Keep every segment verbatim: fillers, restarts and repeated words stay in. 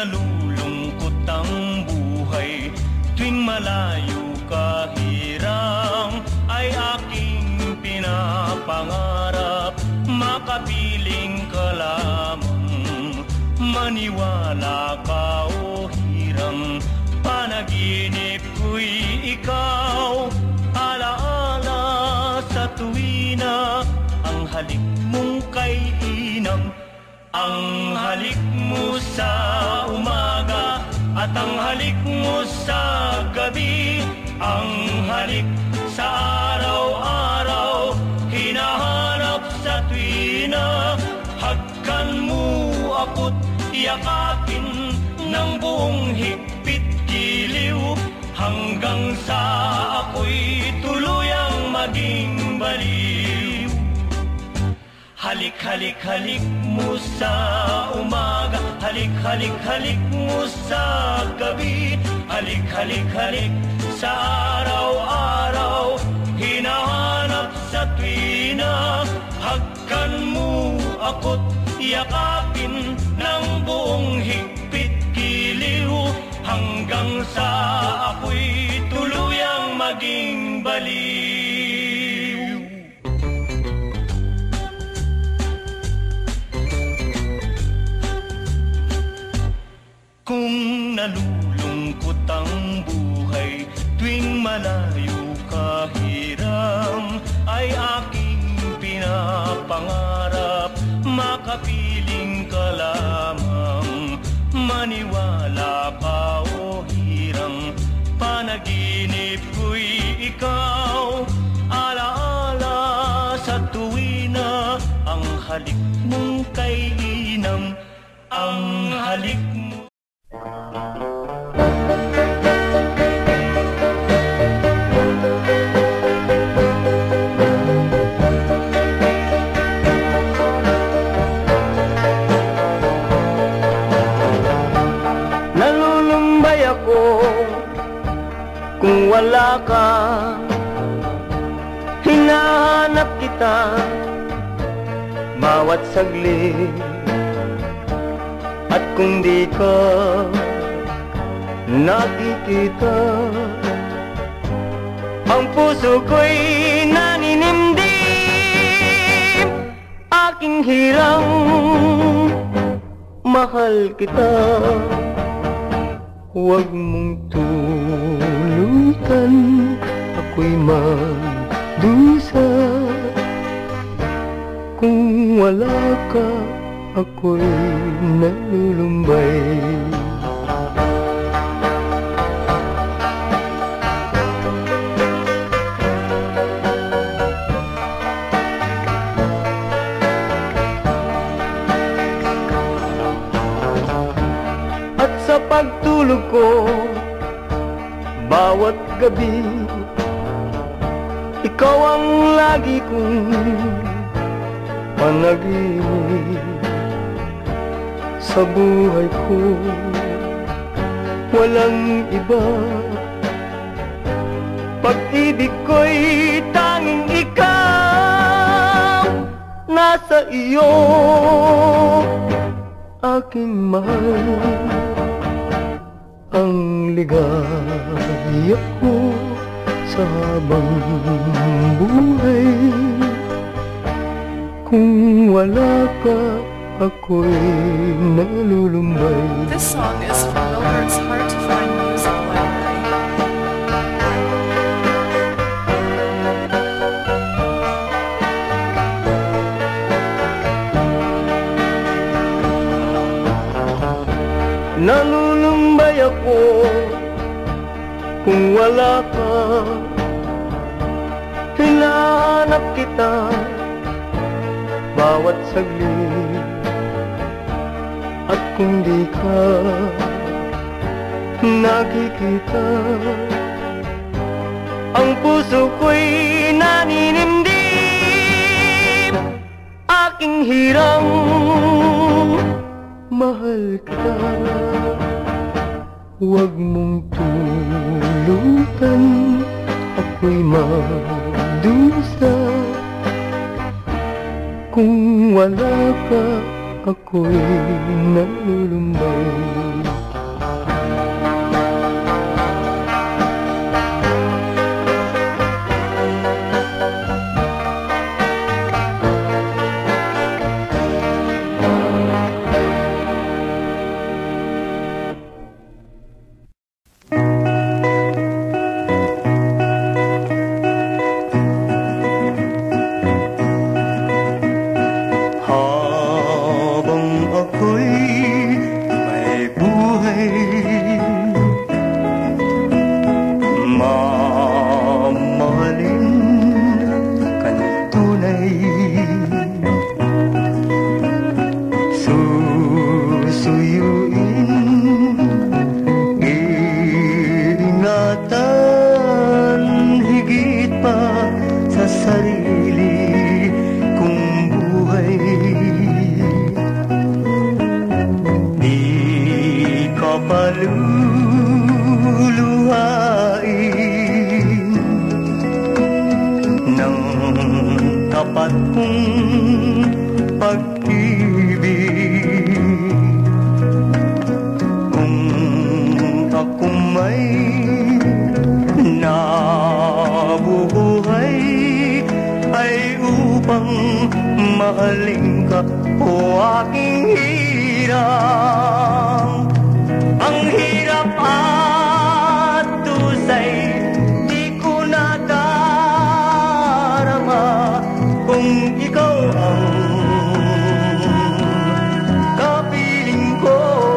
nalulungkot ang buhay, tuwing malayo ka hirang, ay aking pinapangarap, makapiling ka lamang. Maniwala ka o hirang, panaginip ko'y ikaw. Alaala sa tuwina, ang halik mong kay inang. Ang halik mo sa umaga at ang halik mo sa gabi, ang halik sa araw-araw, hinahanap sa tuwina. Hagkan mo ako't yakapin ng buong higpit giliw, hanggang sa ako'y tuluyang maging baliw. Halik, halik, halik mo sa umaga, halik, halik, halik mo sa gabi, halik, halik, halik sa araw-araw, hinahanap sa tuwina. Hagkan mo ako't yakapin ng buong higpit giliw, hanggang sa ako'y tuluyang maging baliw. Kung nalulungkot ang buhay, tuwing malayo ka hirang, ay aking pinapangarap, makapiling ka lamang. Maniwala ka o hirang, panaginip ko'y ikaw. Alaala sa tuwina, ang halik mong kay inang. Ang halik mo. Nalulumbay ako kung wala ka, hinahanap kita bawat saglit. At kung di ka nakikita, ang puso ko'y naninimdim. Aking hirang, mahal kita. Huwag mong tulutan, ako'y magdusa. Kung wala ka, ako'y nalulumbay. At sa pagtulog ko, bawat gabi, ikaw ang lagi kong panaginip. Sa buhay ko, walang iba. Pag-ibig ko'y tanging ikaw. Nasa iyo, aking mahal, ang ligaya ko sa habang buhay. Kung wala ka, ako'y nalulumbay. This song is from Milbert's Hard to Find Music Library. Nalulumbay ako kung wala ka, hinahanap kita bawat saglit. At kung di ka nakikita, ang puso ko'y naninimdim. Aking hirang, mahal kita. Huwag mong tulutan, ako'y magdusa. Kung wala ka, ako'y nalulumbay. tapat kong pag-ibig. Kung ako may nabubuhay ay upang mahalin ka, o aking hirang. Ang hirap at tusay di ko nadarama kung ikaw ang kapiling ko.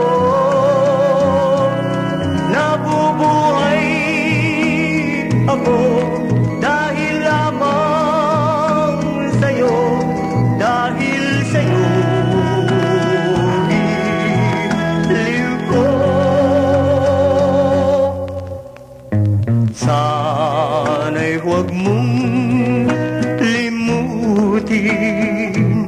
Nabubuhay ako dahil lamang sa'yo, dahil sa'yo giliw ko. Sana'y huwag mong limutin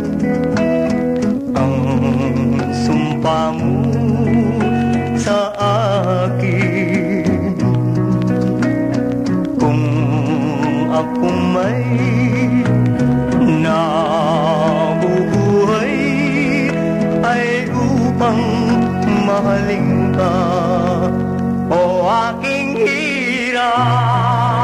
ang sumpa mo sa akin. Kung ako may nabubuhay ay upang mahalin ka, o aking hirang.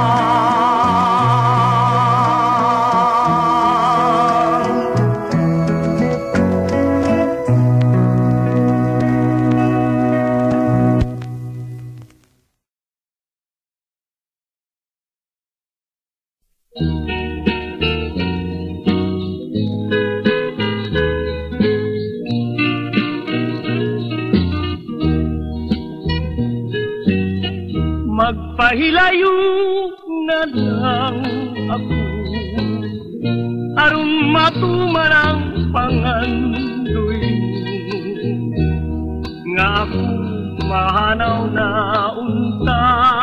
Magpahilayo na lang ako, aron matumarang pangandoy nga ako mahanaw na unta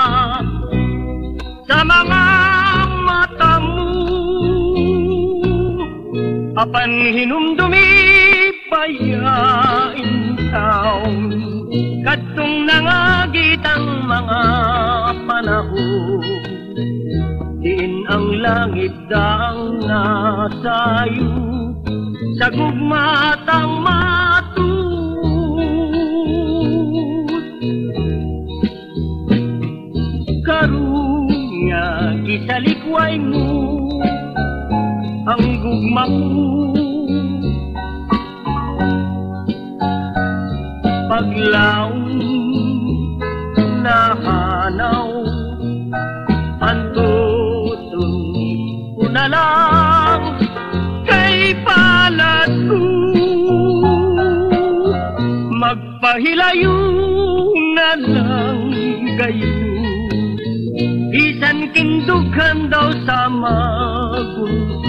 sa mga mata mo. Apan hinumdumi payain taon, kadtong nangagit ang mga panahon. Diin ang langit daang nasayo sa gugmatang matut. Karunya kisalikway mo ang gugma ko, paglaong nahanaw antutun ko na lang kay palad ko. Magpahilayo na lang kayo, isan kindughan daw sa magunto,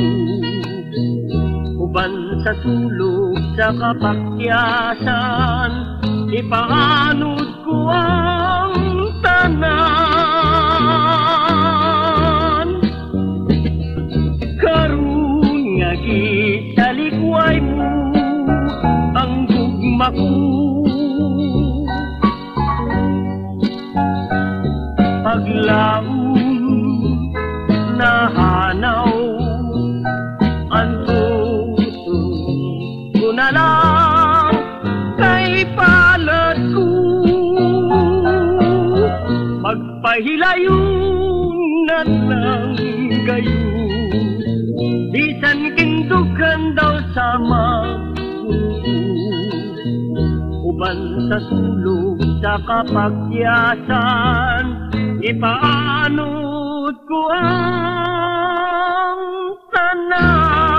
uban sa sulog sa kapakyasan, ipaanod ko ang tanan. Karon nga gisalikway mo ang gugma ko, paglaong nahanaw antutun ko na lang kay palad ko. Magpahilayo na lang kayo, bisan kindughan daw sa magunto, uban sa sulog sa kapakyasan, ipaanod ko ang tanan.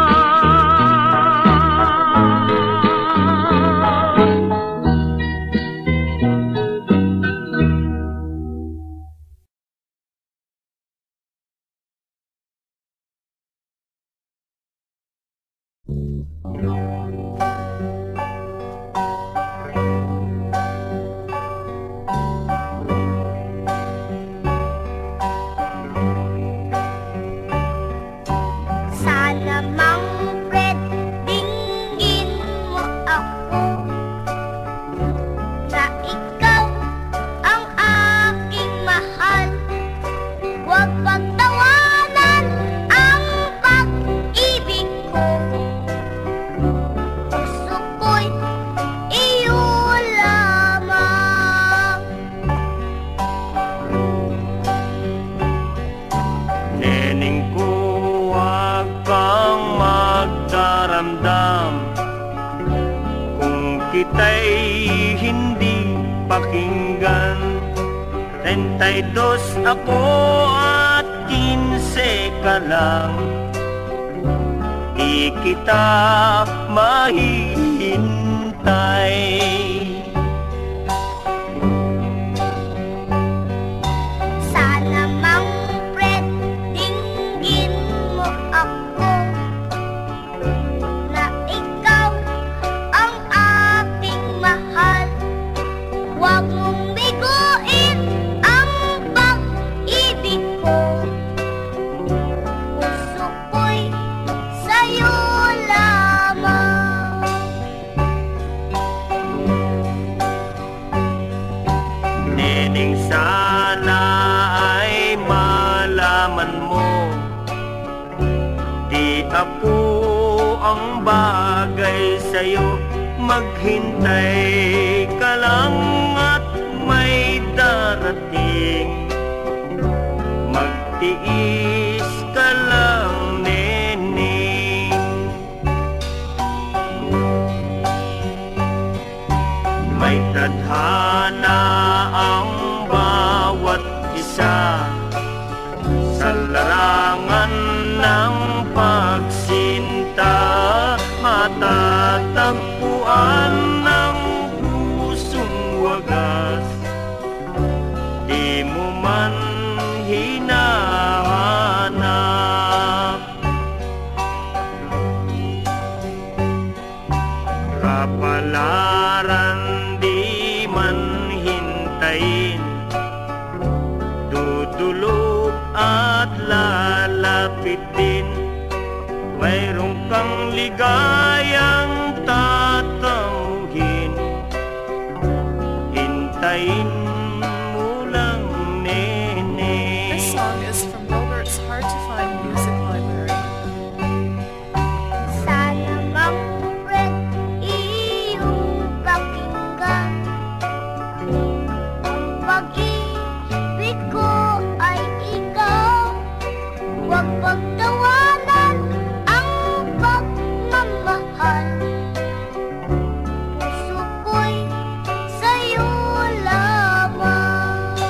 Huwag pagtawanan ang pag kita'y hindi pakinggan. Treinta y dos ako at kinse ka lang, di kita mahihintay. Sana mang Fred, dinggin mo ako, na ikaw ang aking mahal. Huwag mong biguin ang pag-ibig ko, puso ko'y sa'yo lamang. Nening, sana ay malaman mo, di ako ang bagay sa'yo. Maghintay ka lang at may darating, magtiis ka lang, neneng. May tadhana ang bawat isa sa larangan ng pagsinta, matatagpuan ng pusong wagas, di mo man hinahanap. Kapalaran di man hintayin, dudulog at lalapit din. Mayroon kang ligayang tatamuhin, hintayin mo lang, nene. This song is from Robert's Hard to Find Music Library. Sana mang Fred, iyong pakinggan, ang pag-ibig ko ay ikaw. Huwag pagtawanan ang pagmamahal, puso ko'y sa'yo lamang.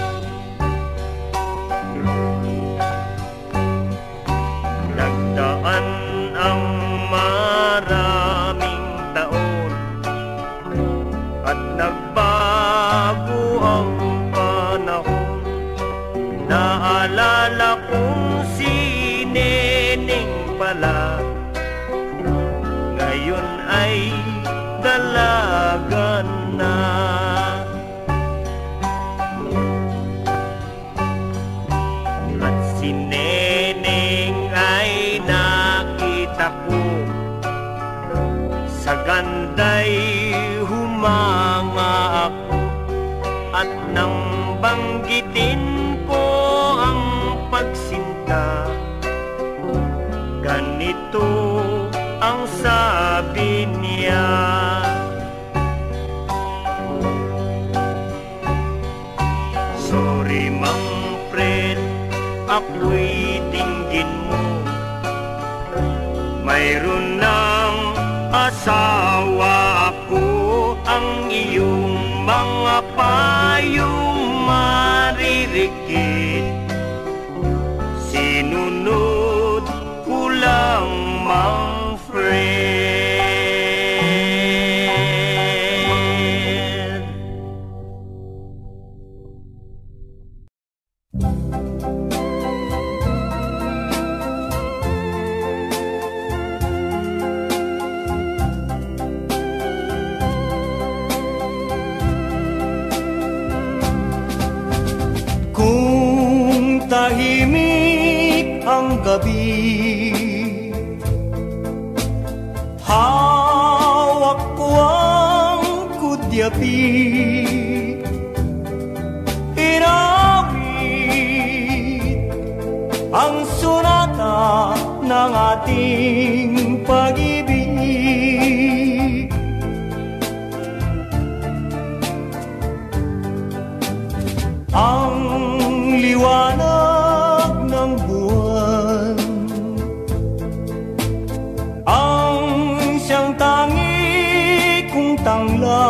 Nagdaan ang maraming taon at nagbago ang panahon. Naalala kong si Neneng pala, ngayon ay dalaga na. At si Neneng ay nakita ko, sa ganda'y humanga ako, at nang banggitin ko ang pagsinta, ganito ang sabi niya. Sorry, Mang Fred, ako'y dinggin mo, mayroon ng asawa ako. Ang iyong mga payong maririkit, sinunod ko lang, Mang Fred. Kung tahimik ang gabi, hawak ko ang kudyapi, inawit ang sonata ng ating pag-ibig. Ang liwanag ng buwan, ang siyang tangi kong tangla,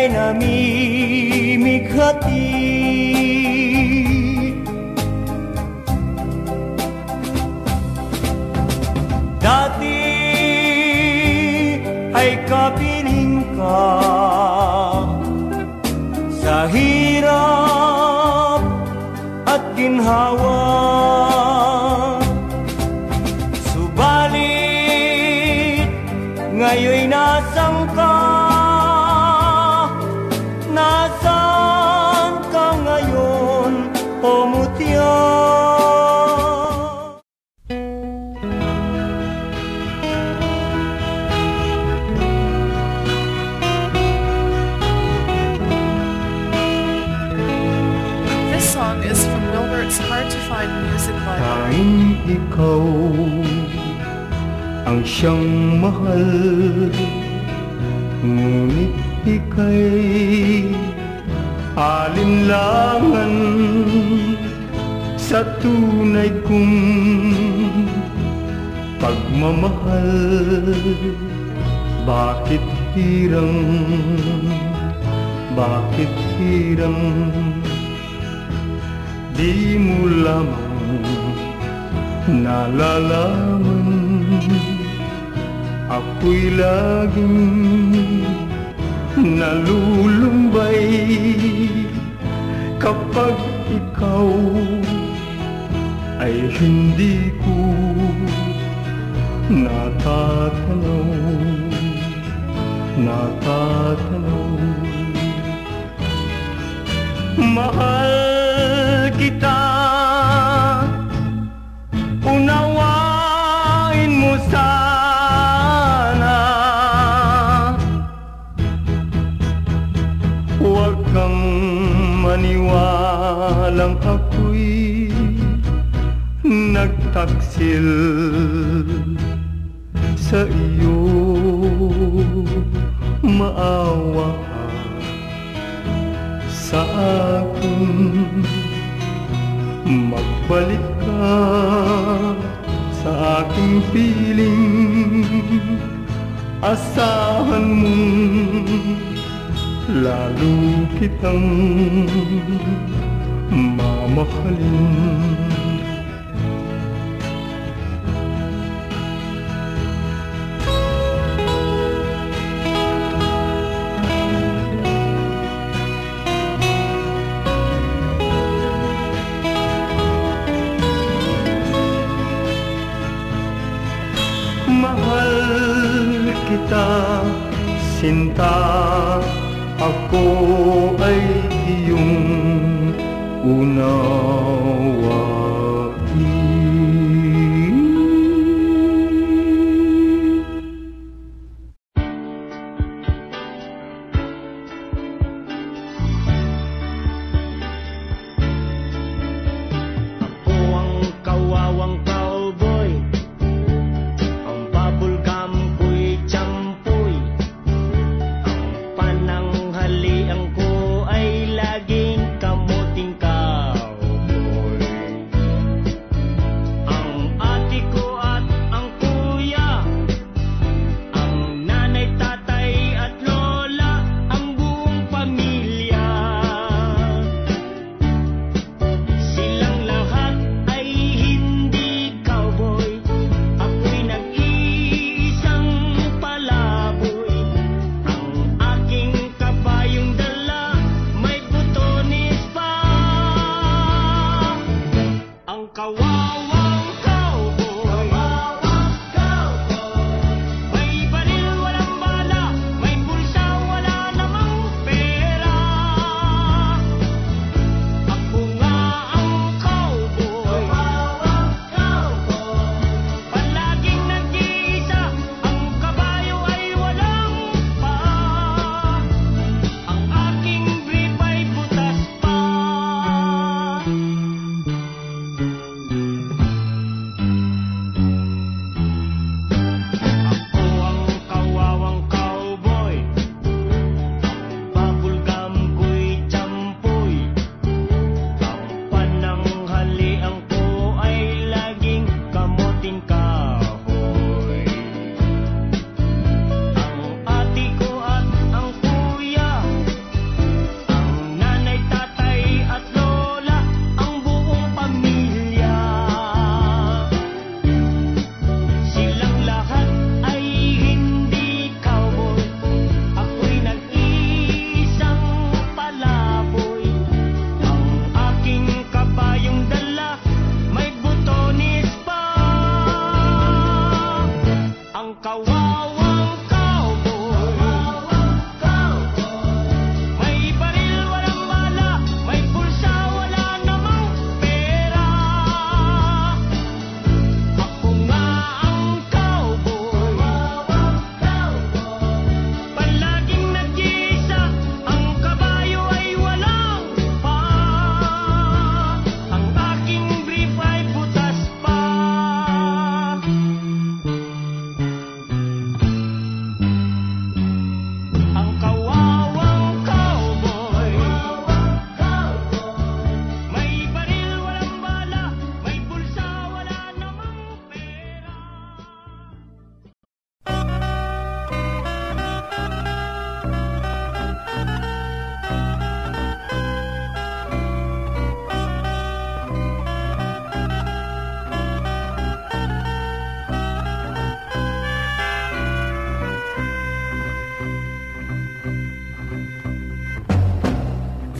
namimighati. Dati ay kapiling ka sa hirap at ginhawa. Subalit ngayon'y nasang ka? Nasaan ka ngayon, o mutya? This song is from Wilbert's Hard to Find Music Library. Tanging ikaw ang siyang mahal, ngunit ika'y alinlangan sa tunay kong pagmamahal. Bakit hirang, bakit hirang, di mo lamang nalalaman. Ako'y laging nalulumbay kapag ikaw ay hindi ko natatanaw, natatanaw. Mahal kita, unawain mo sana. Huwag kang maniwalang ako'y nagtaksil sa iyo. Maawa ka sa akin, magbalik ka sa aking piling. Asahan mong lalo kitang mamahalin. Mahal kita, sinta, ako ay iyong unawain. Ako ang kawawang cowboy, ang bubblegum ko'y champoy, ang pananghalian ko ay laging kamuting cowboy.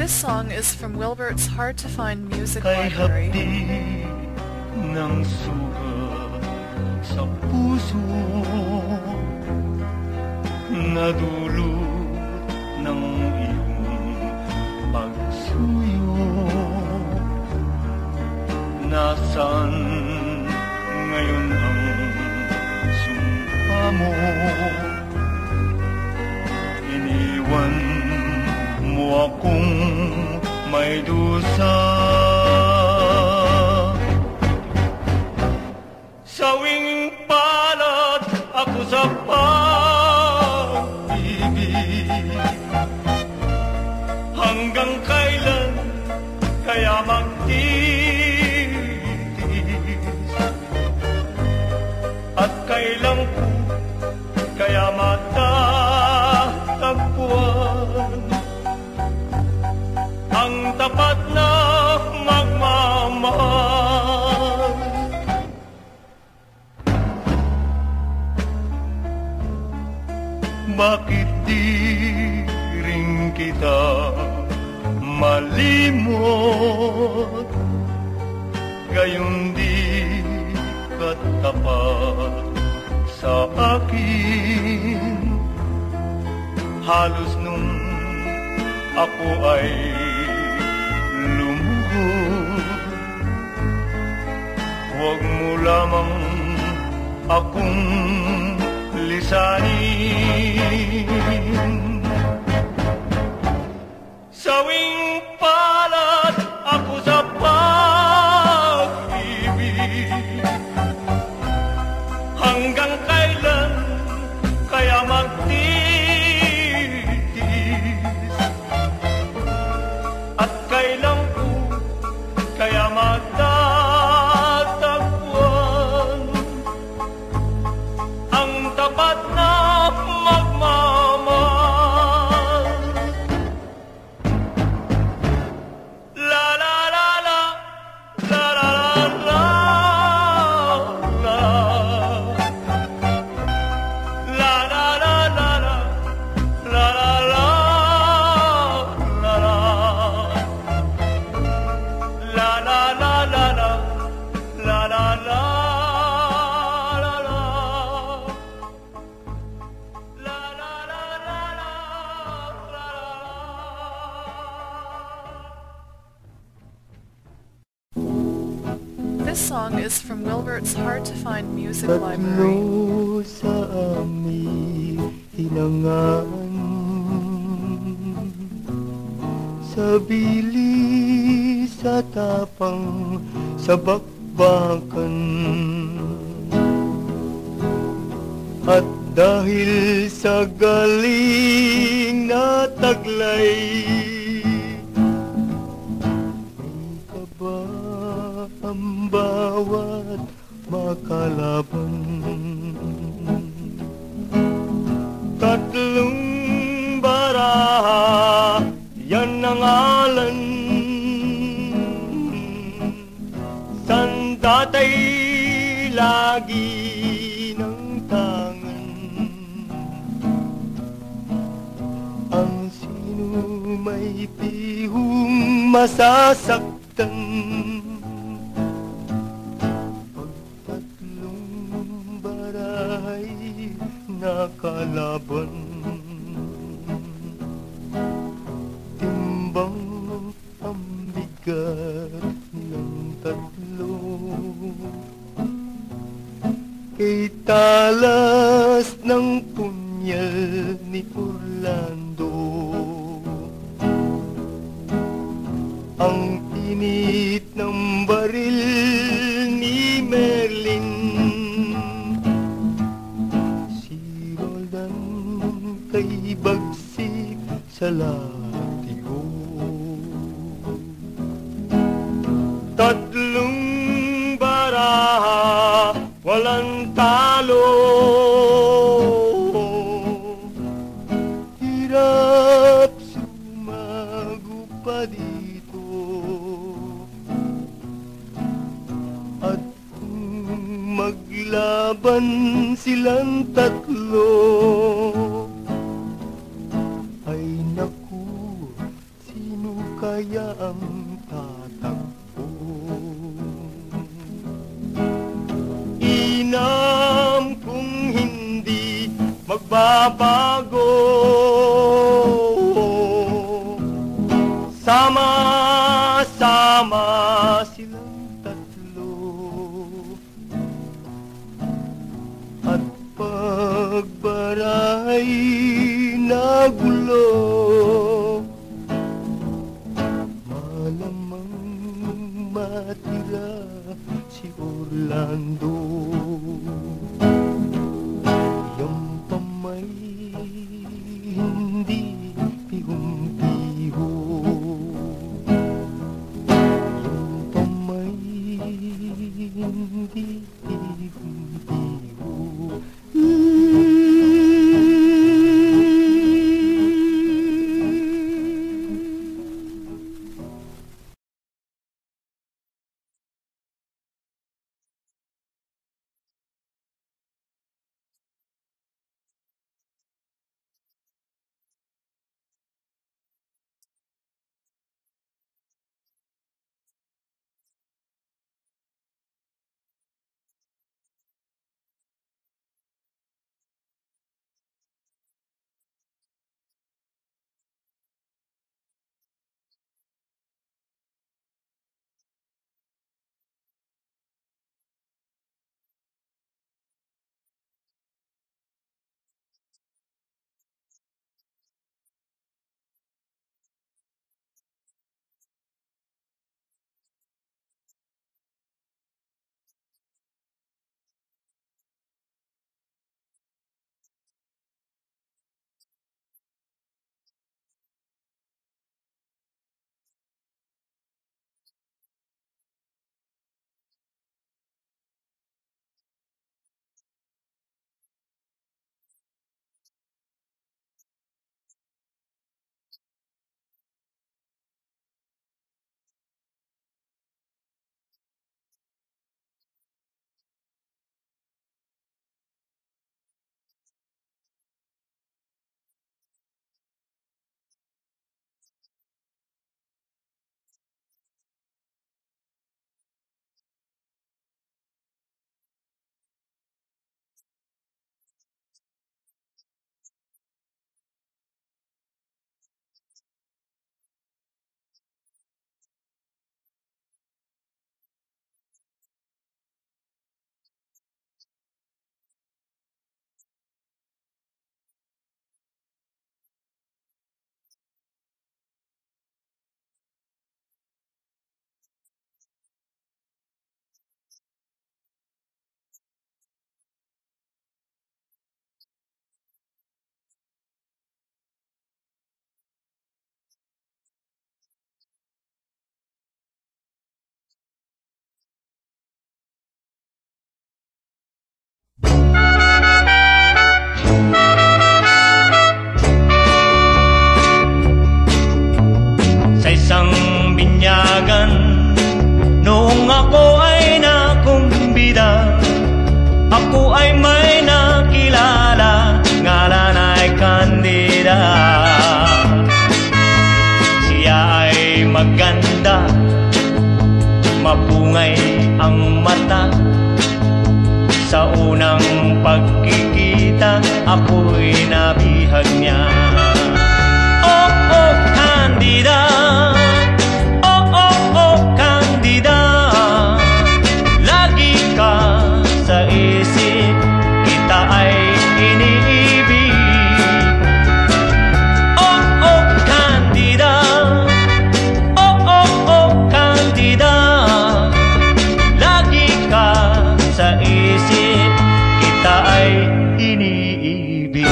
This song is from Wilbert's Hard to Find Music Kay Library. hapdi ng sugat sa puso, nadulot ng iyong pagsuyo. Nasaan ngayon ang sumpa mo? Iniwan mo akong may dusa. Sawing palad ako sa pag-ibig, hanggang kailan kaya magtitis, at kailan ko kaya matatagpuan ang tapat na magmamahal. Bakit di rin kita malimot, gayon di katapat sa akin? Halos nung ako ay lumuhod, huwag mo lamang akong lisanin. Sawing palad ako sa pag-ibig, hanggang kailan kaya magtitis, at kailan ko kaya matatagpuan ang tapat na magmamahal. La la la la, la la la la, la la la la la, la la la la la, la la la la la, la la la. This song is from Wilbert's Hard to Find Music Library. Tatlo sa aming hinangan, sa bilis, sa tapang, sa bakbakan. At dahil sa galing na taglay, ang bawat makalaban. Tatlong baraha, yan ang ngalan. San tatay lagi ng tangan, ang sino may pihong masasaktan. Nakalaban, timbang ang bigat ng tatlo, kay talas ng punyal ni Orlando. Ang init ng baril ni Merlin, kay bagsik sa latigo. Tatlong baraha, walang talo. Hirap sumago pa dito, at kung maglaban silang tatlo, ay naku, sino kaya ang tatakbo. Inam kung hindi magbabago, sama-sama silang tatlo. At pagbaray na gulo, malamang matira si Orlando. Yung pamay hindi pihong-piho, yung pamay hindi pihong-piho. Sa isang binyagan, noong ako ay nakumbida, ako ay may nakilala, ngalan ay Candida. Siya ay maganda, mapungay ang mata. Sa unang pagkikita, ako'y nabihag niya. Oh, oh, Candida, oh, oh, oh, Candida, lagi ka sa isip, kita ay iniibig. Oh, oh, Candida, oh, oh, oh, Candida, lagi ka sa isip, kita ay iniibig.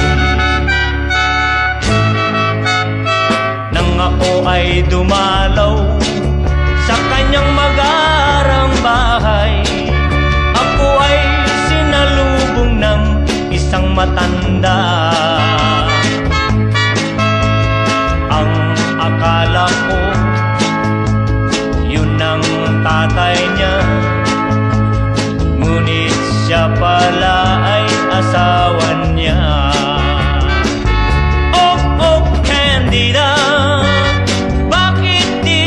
Nang ako ay dumalaw sa kanyang mag-arang bahay, ako ay sinalubong ng isang matanda. Ang akala ko yun ang tatay niya, ngunit siya pala ay asawa niya. Oh, oh, Candida, bakit di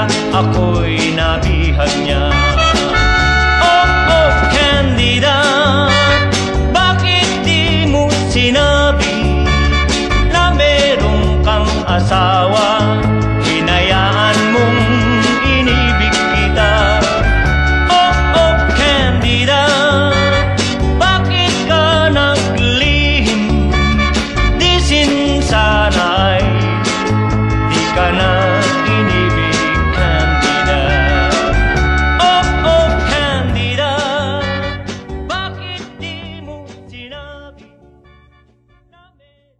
Candida, ako'y nabihag niya. Oh, oh, Candida, bakit di mo sinabi na meron kang asawa? Hinayaan mong inibig kita. Oh, oh, Candida, bakit ka naglihim? Di sinsanay di ka na inibig, Candida. Oh, oh, Candida, bakit di mo sinabi na meron?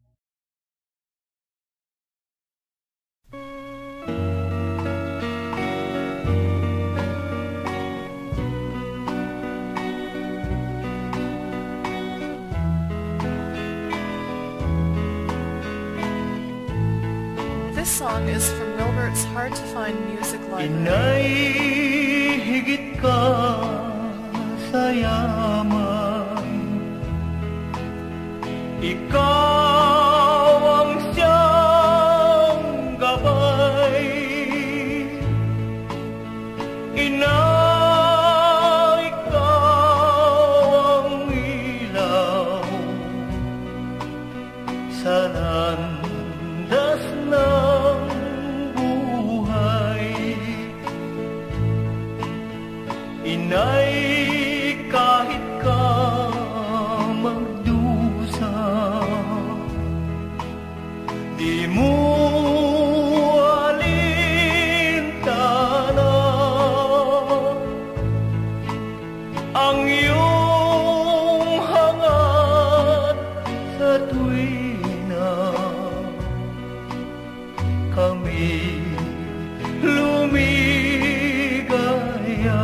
This song is from Wilbert's Hard to Find Music Library. Inay, higit ka sa yaman. Ikaw ang siyang gabay. Inay, ikaw ang ilaw sa landas ng buhay. Inay, kahit ka magdusa, di mo alintana ang iyong hangad sa tuwina kami lumigaya.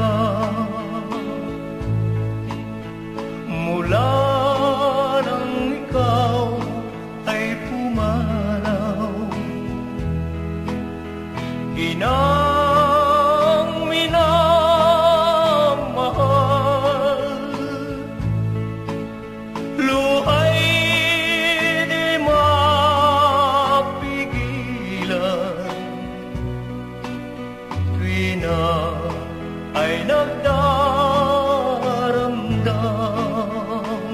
Mula nang ikaw ay pumanaw, inang minamahal, luhay di mapigilan. Tuwina ay nagdaramdam.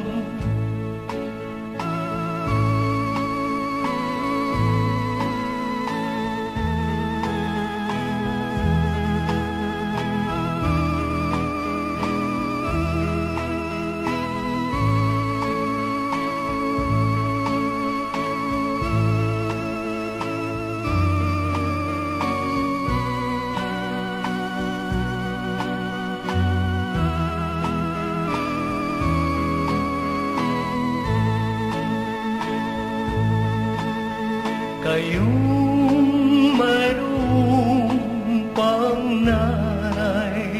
Kayong mayroong pang nanay,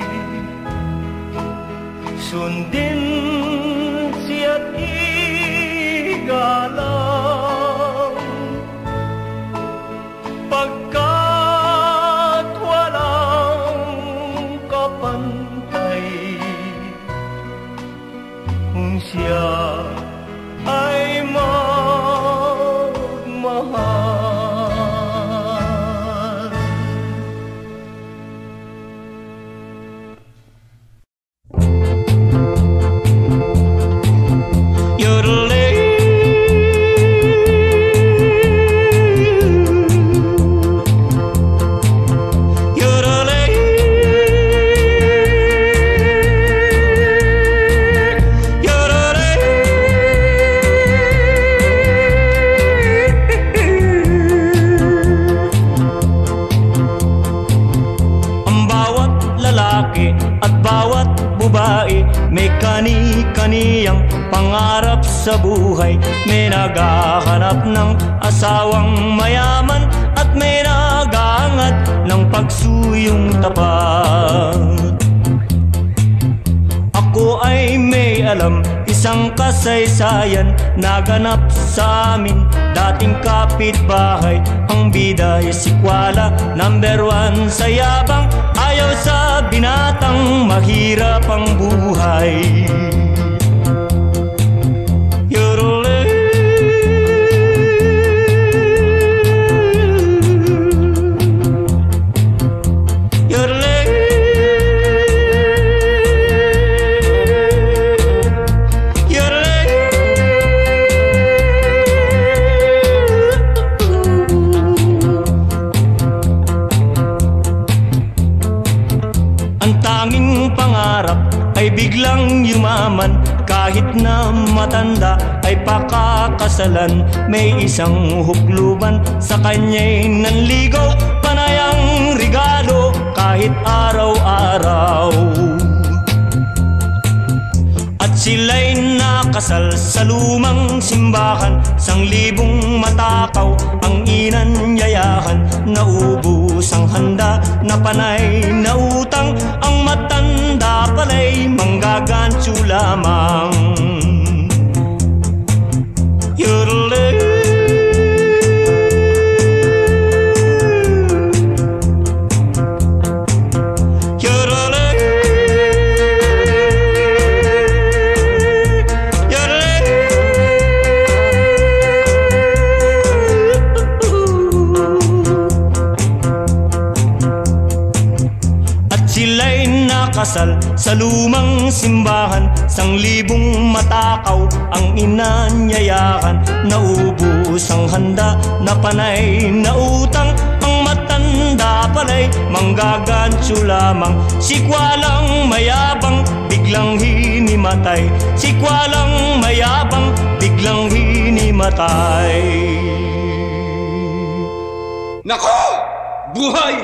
sundin siya't igalang, pagkat walang kapantay kung siya ay magmahal. At bawat babae may kani-kaniyang pangarap sa buhay. May naghahanap ng asawang mayaman at may naghahangat ng pagsuyong tapat. Ako ay may alam, isang kasaysayan naganap sa amin dating kapitbahay. Ang bida ay si Kuala, number one sa yabang, ayaw sa binatang mahirap ang buhay. ay biglang yumaman. Kahit na matanda ay pakakasalan, may isang hukluban sa kanya'y nanligaw. Panayang regalo kahit araw-araw. At sila'y nakasal sa lumang simbahan. Sanglibong matakaw ang inanyayahan. Naubos ang handa na panay na utang. Ang matanda pala'y manggagancho lamang. Yodelay. Sila'y nakasal sa lumang simbahan. Sanglibong matakaw ang inanyayahan. Naubos ang handa na panay na utang. Ang matanda pala'y manggagancho lamang. Sikwalang mayabang biglang hinimatay. Sikwalang mayabang biglang hinimatay. Nako! Buhay!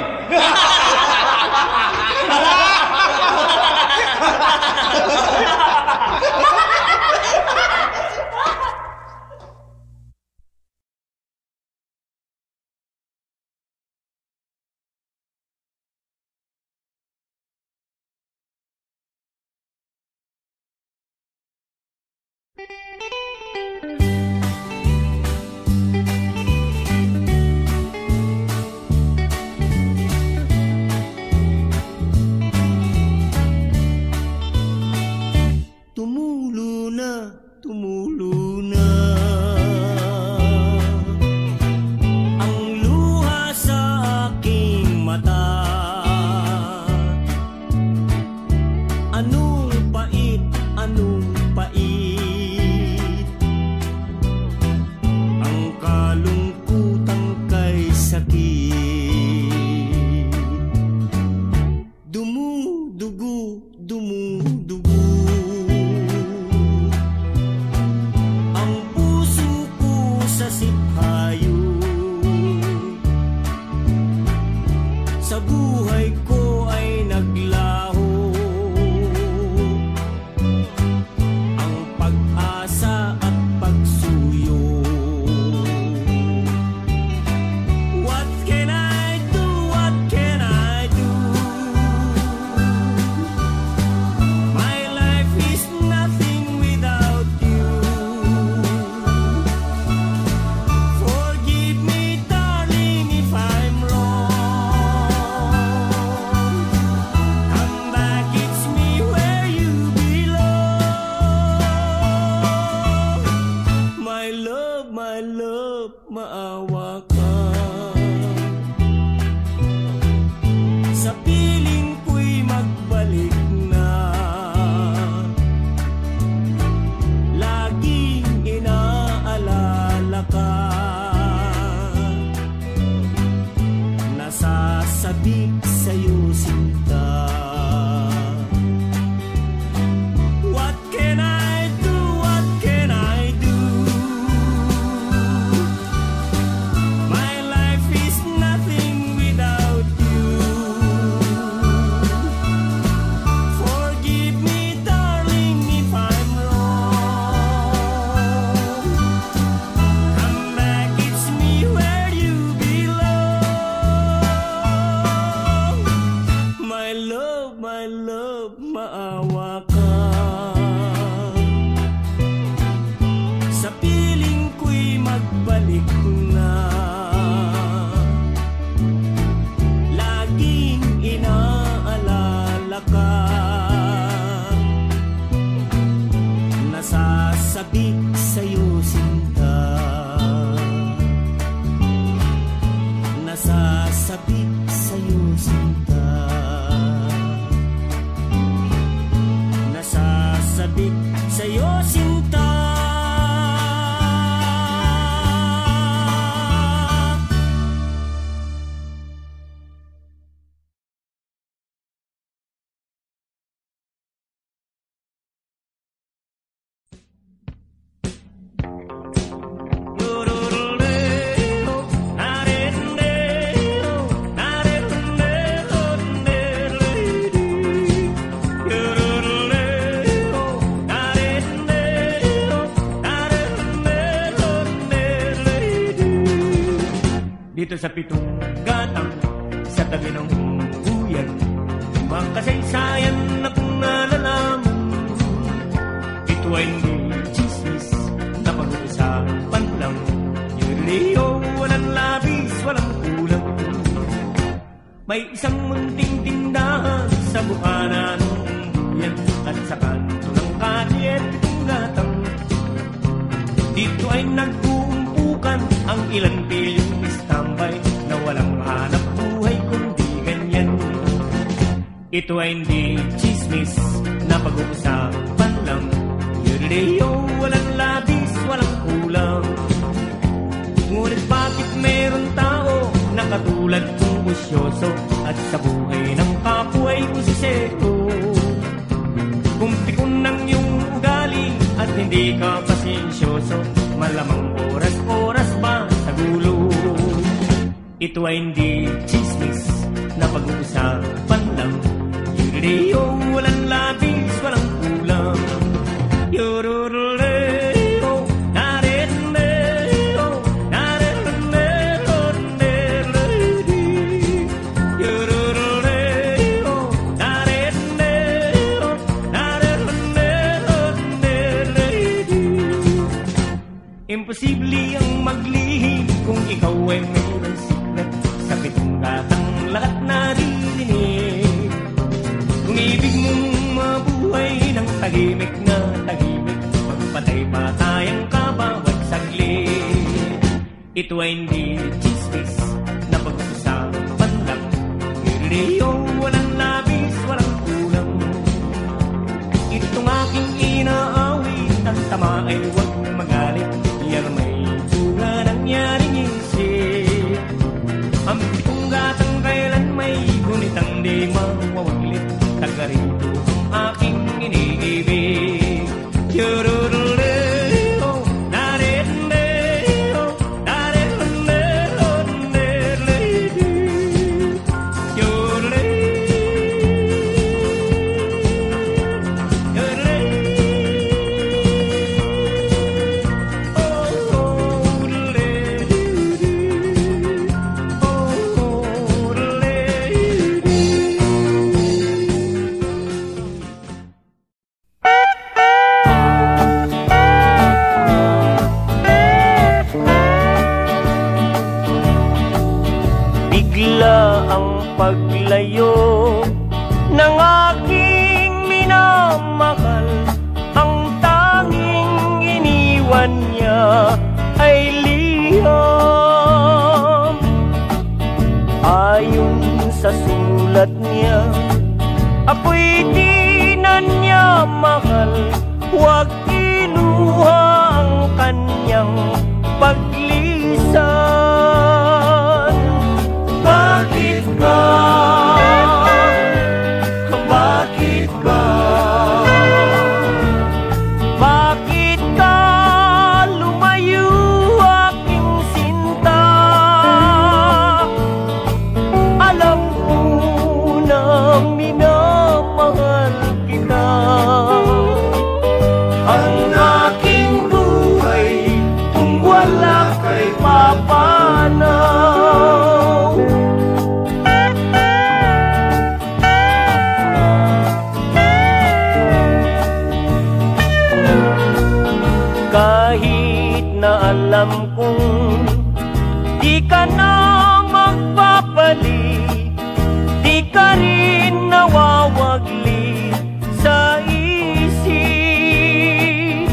Tumulo na, tumulo na ang luha sa aking mata. Anong pait, anong pait ang kalungkutan kay sakit. Dumudugo, dumudugo sa buhay ko ay naglaho ang pag-asa at pagsuyo. What can I do? What can I do? My life is nothing without you. Forgive me, darling, if I'm wrong. My love, maawa ka. Sa piling ko'y magbalik na. Laging inaalala ka. Nasasabik sa'yo sinta. What can I do? What can I do? My love, maawa ka. Sa piling ko'y magbalik na. Laging inaalala ka. Nasasabik sa'yo sinta. Nasasabik sa'yo sinta. Nasasabik sa'yo sinta. dito sa pitong gatang sa tabi ng buyan. Mga kasaysayan na kung nalalaman, ito ay hindi chismis na pag-uusapan lang. Yuriyo, walang labis, walang kulang. May isang munting tindahan sa bukana ng buyan at sa kanto ng kalye pitong gatang. Dito ay nag-uumpukan ang ilan pilyong istambay na walang hanap buhay kundi ganyan. Ito ay hindi chismis na pag-uusapan lang. Yuriyo, walang labis, walang kulang. Ngunit bakit meron tao na katulad kong busyoso at sa buhay ng kapwa ay usisero? Kung pikon ng iyong ugali at hindi ka pasensyoso, malamang oras-oras ba sa gulo? Ito ay hindi chismis na pag-uusapan lang. Yuriyo, walang labis, walang kulang. Yororoleo, nareneo, nareneo, yororoleo, nareneo, nareneo. Imposible ang maglihim kung ikaw ay mayroong secret sa pitong gatang lahat naririnig. Kung ibig mong mabuhay ng tahimik na tahimik, magpatay-patayang ka bawat saglit. Ito ay hindi chismis na pag-uusapan lang. Yuriyo, walang labis, walang kulang. Itong aking inaawit, ang tama ay huwag magalit. Yan may bunga nangyaring isip. Ang pitong gatang kailan may gunitang di mawawaglit. Tagarito ang aking iniibig. Yororoleo, nareneo, nareneo, nerledi. Yorle, yorle. Oh, oh, ledi, oh, ledi. Bigla ang paglayo ng aking minamahal. Ang tanging iniwan niya ay liham. Ayon sa sulat niya, ako'y di na niya mahal. Huwag kinuha ang kanyang paglisan. Bakit ba? Bakit ba? Bakit ka lumayo aking sinta? Alam mo na minamahal kita. Ang aking buhay kung wala kay papanaw. Kahit na alam kong di ka na magpapali, di ka rin nawawagli sa isip.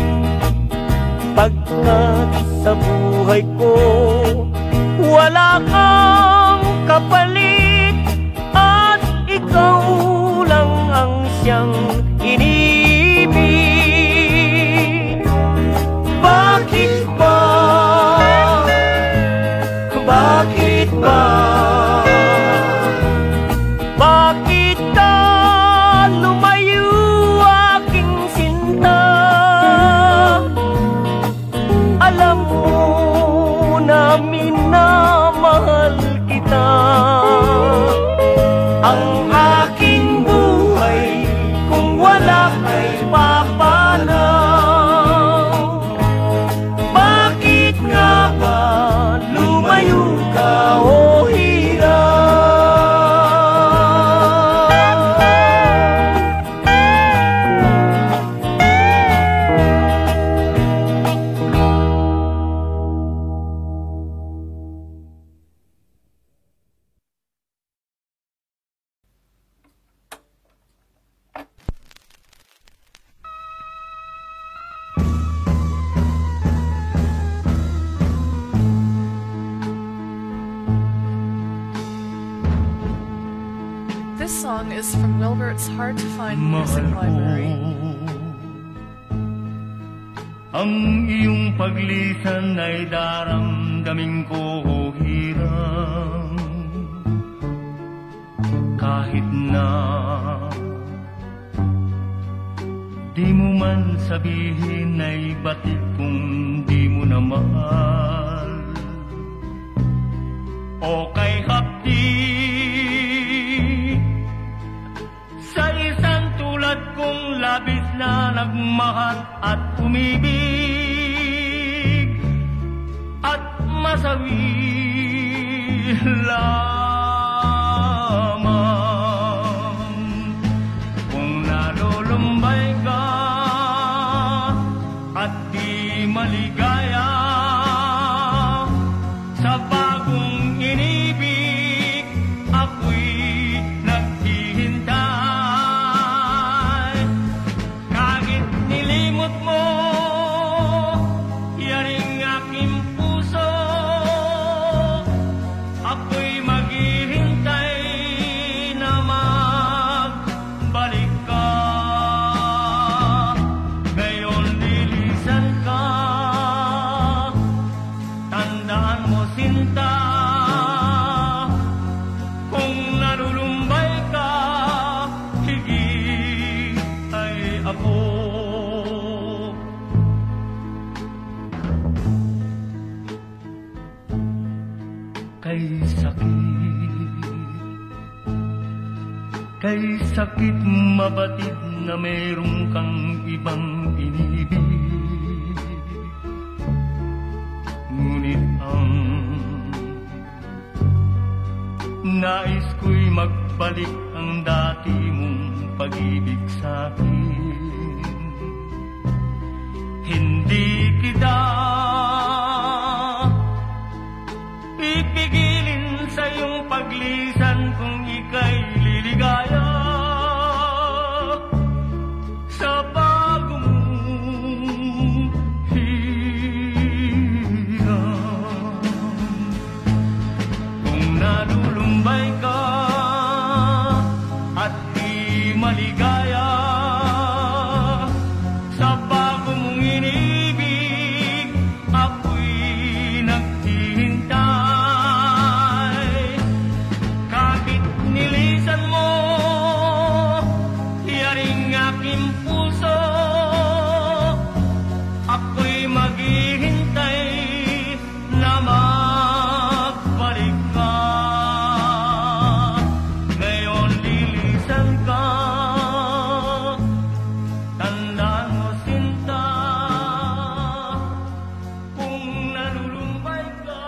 Pagkat sa buhay ko wala kang kapalit, at ikaw lang ang siyang inibig. Bakit ba? Bakit ba? Bakit ka lumayo aking sinta? Alam mo na minamahal kita. Ang aking buhay kung wala kay papanaw. Bakit nga ba lumayo ka This song is from Wilbert's Hard to Find Music Library. Ang iyong paglisan ay daramdamin ko hirang kahit na di mo man sabihin ay batik kung di mo na mahal o kay hapdi sa isang tulad kong labis na nagmahal at umibig at masawi lamang kung nalulumbay ka at di maligaya sa bagong inibig ako'y naghihintay kahit nilimot mo yaring aking puso ako'y maghihintay na magbalik ka ngayon lilisan ka tandaan mo sinta kung nalulumbay ka higit ay ako kay sakit kay sakit mabatid na mayroong kang ibang inibig ngunit ang nais ko'y magbalik ang dati mong pag-ibig sa'kin hindi kita pipigilin sa iyong paglisan kung ika'y liligaya sa bago mong hirang kung nalulumbay ka at di maligaya sa bago mong inibig ako'y naghihintay kahit nilisan mo yaring aking puso ako'y maghihintay na magbalik ka ngayon lilisan ka tandaan mo sinta kung nalulumbay ka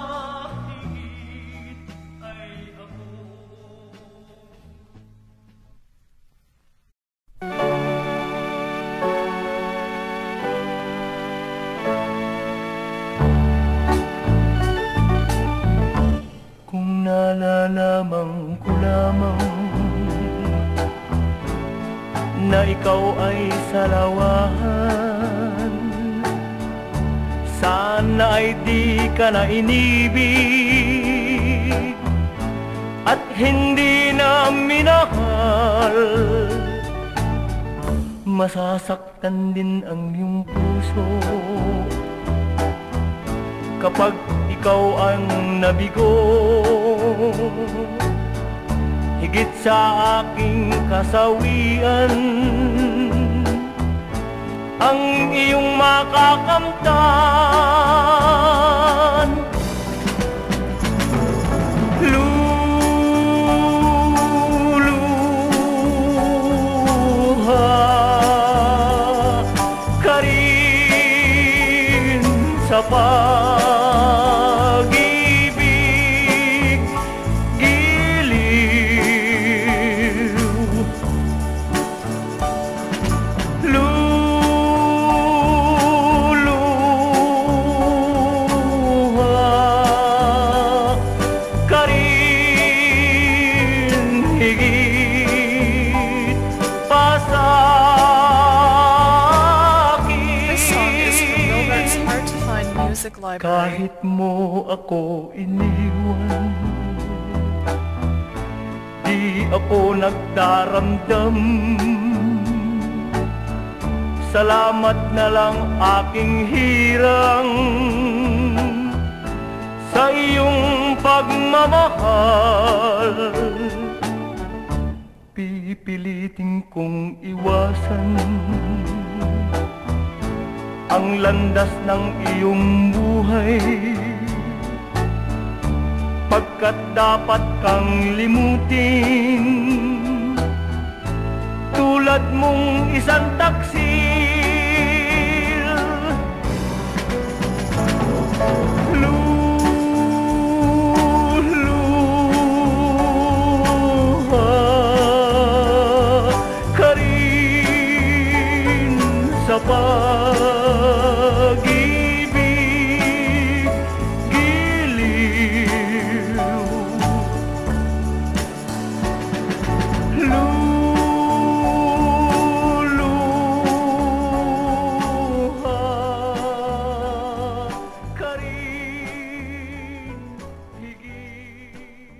higit ay ako Kung nalalaman ko lamang na ikaw ay salawahan sana ay di ka na inibig at hindi na minahal masasaktan din ang iyong puso kapag ikaw ang nabigo higit sa aking kasawian ang iyong makakamtan luluha ka rin sa pag-ibig giliw luluha ka rin higit pa sa This song is from Wilbert's Hard to Find Music Library. kahit mo ako iniwan di di ako nagdaramdam. Salamat na lang aking hirang sa iyong pagmamahal. Pipilitin kong iwasan ang landas ng iyong buhay, pagkat dapat kang limutin tulad mong isang taksil. Luluha ka rin sa pag-ibig, giliw. Luluha ka rin higit.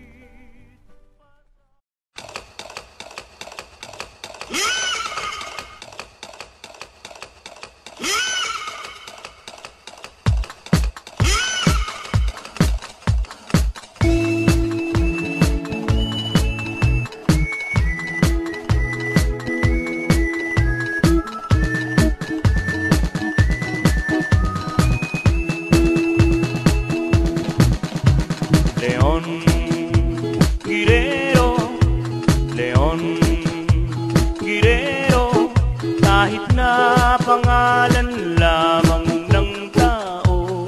Leon Guerrero, Leon Guerrero, kahit na pangalan lamang ng tao,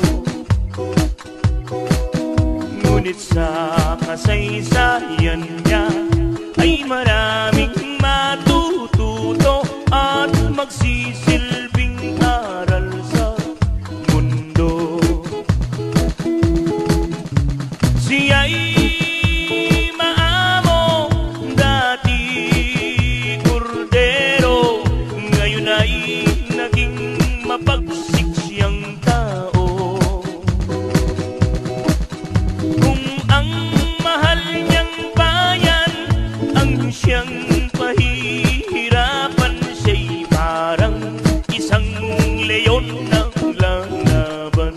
ngunit sa kasaysayan niya ay maraming matututo at magsisilbing aral sa mundo. Siya'y maamo, dati kordero, ngayon ay naging mapagsik siyang tao. Kung ang mahal niyang bayan ang siyang pahihirapan, siya'y parang isang leon ng lalaban.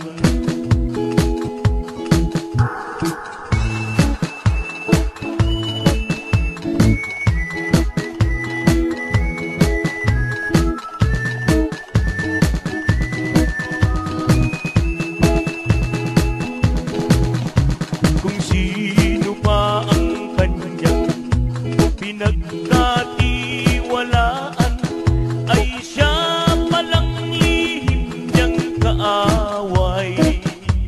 Kung sino pa ang kanyang pinagkatiwalaan, ay siya palang lihim niyang kaaway.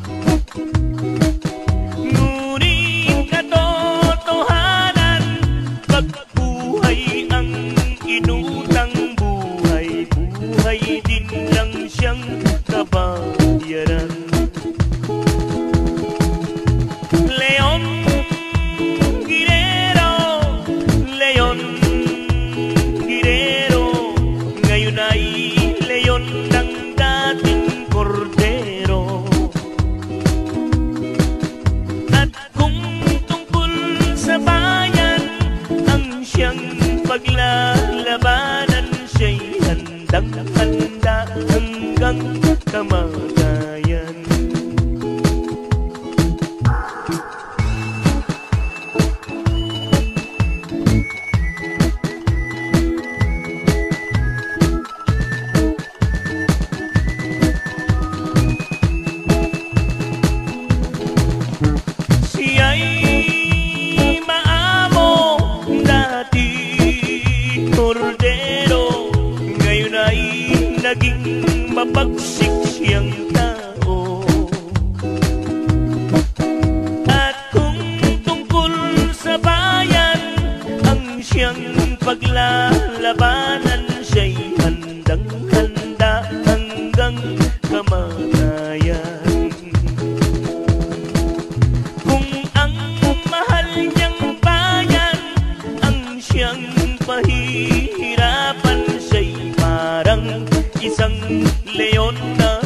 Ngunit katotohanan, pagbuhay ang inutang buhay, buhay din lang siyang kabayaran. Leon Guerrero, Leon Guerrero, ngayon ay leon ng dating kordero. At kung tungkol sa bayan ang siyang paglalabanan, siya'y handang-handa hanggang kamatayan. Siya'y maamo, dati kordero, ngayon ay naging mapagsik siyang tao. At kung tungkol sa bayan ang siyang paglalabanan, siya'y handang-handa hanggang kamatayan. Kung ang mahal niyang bayan ang siyang pahihirapan, siya'y parang isang leon na